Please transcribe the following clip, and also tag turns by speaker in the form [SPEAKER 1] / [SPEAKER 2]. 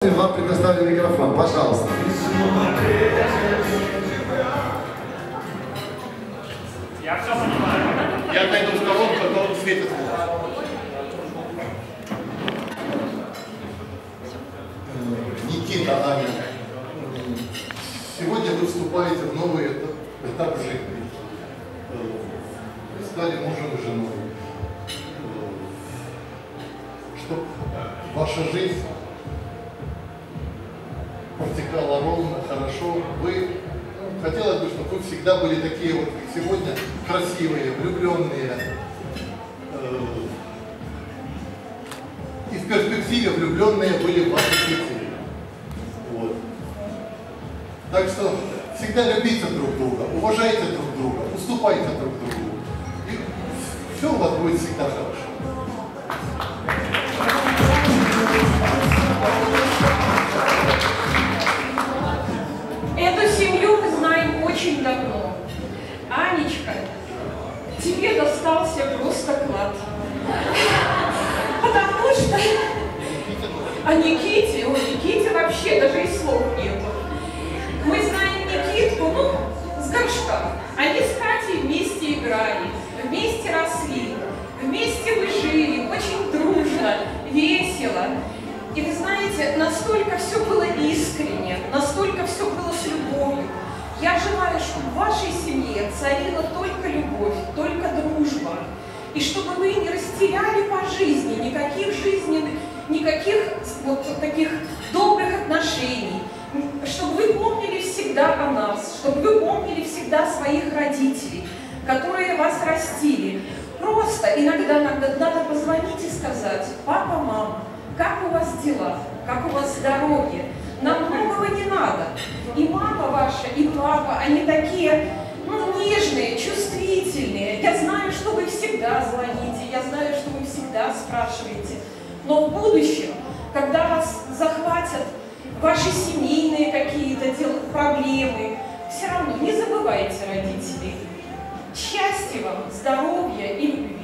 [SPEAKER 1] Владимир, вам предоставлен микрофон, пожалуйста.
[SPEAKER 2] Я все понимаю.
[SPEAKER 3] Я отойду в колонку, а то он светит. Никита, Аня, сегодня вы вступаете в новый этап жизни. Вы стали мужем и женой. Чтобы ваша жизнь протекала ровно, хорошо. Хотелось бы, чтобы вы всегда были такие вот, как сегодня, красивые, влюбленные. И в перспективе влюбленные были в ваших детей. Вот. Так что всегда любите друг друга, уважайте друг друга, уступайте друг другу. И все у вас будет всегда хорошо.
[SPEAKER 4] Эту семью мы знаем очень давно. Анечка, тебе достался просто клад. Потому что о Никите вообще даже и слов нету. Мы знаем Никитку, с горшка. Они с Катей вместе играли, вместе росли, вместе вы жили, очень дружно, весело. И вы знаете, настолько все было искренне, настолько все было с любовью. Я желаю, чтобы в вашей семье царила только любовь, только дружба. И чтобы вы не растеряли по жизни никаких жизненных, никаких вот таких добрых отношений. Чтобы вы помнили всегда о нас, чтобы вы помнили всегда своих родителей, которые вас растили. Просто иногда надо позвонить и сказать: папа, мама, как у вас дела, как у вас здоровье? Нам многого не надо. И мама ваша, и папа, они такие, нежные, чувствительные. Я знаю, что вы всегда звоните, я знаю, что вы всегда спрашиваете. Но в будущем, когда вас захватят ваши семейные какие-то проблемы, все равно не забывайте родителей. Счастья вам, здоровья и любви.